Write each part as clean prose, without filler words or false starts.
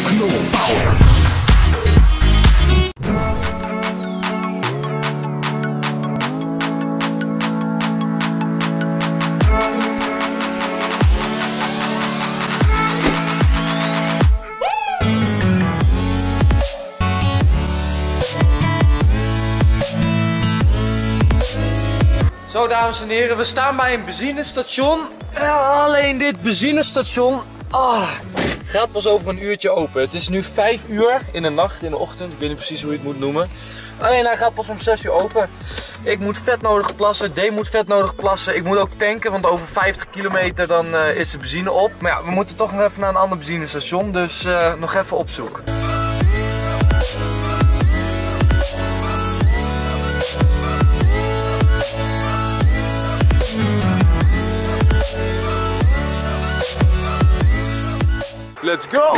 Zo dames en heren, we staan bij een benzinestation. Alleen dit benzinestation gaat pas over een uurtje open. Het is nu 5 uur in de nacht, in de ochtend. Ik weet niet precies hoe je het moet noemen. Alleen hij gaat pas om 6 uur open. Ik moet vet nodig plassen, Dave moet vet nodig plassen. Ik moet ook tanken, want over 50 kilometer dan is de benzine op. Maar ja, we moeten toch nog even naar een ander benzinestation, dus nog even opzoeken. Let's go!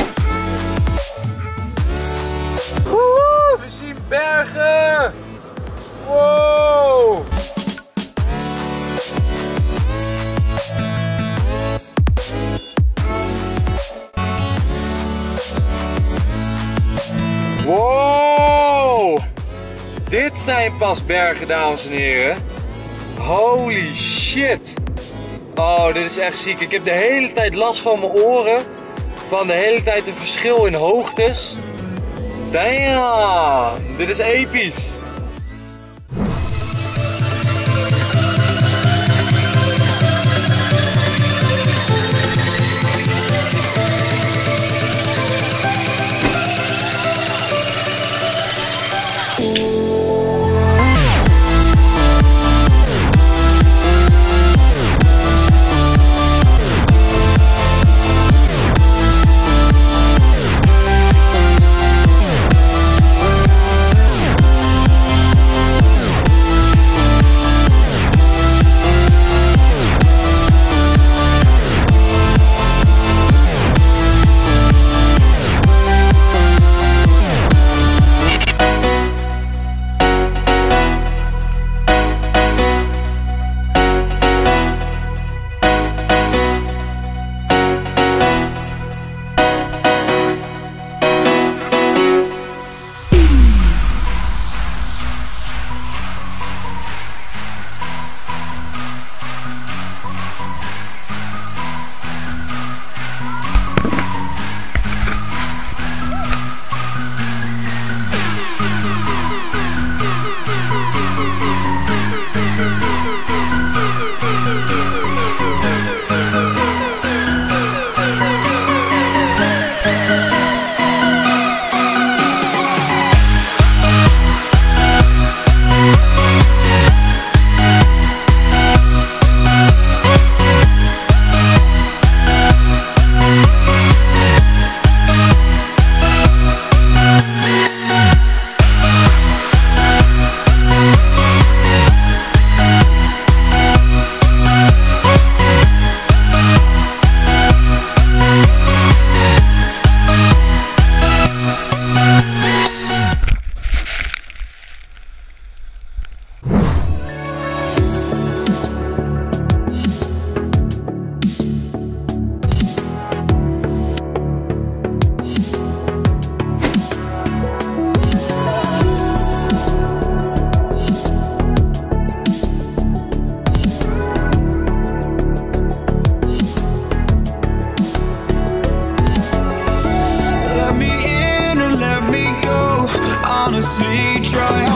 Woehoe, we zien bergen! Wow! Wow! Dit zijn pas bergen, dames en heren. Holy shit! Oh, dit is echt ziek. Ik heb de hele tijd last van mijn oren. Van de hele tijd een verschil in hoogtes. Damn, dit is episch. honestly try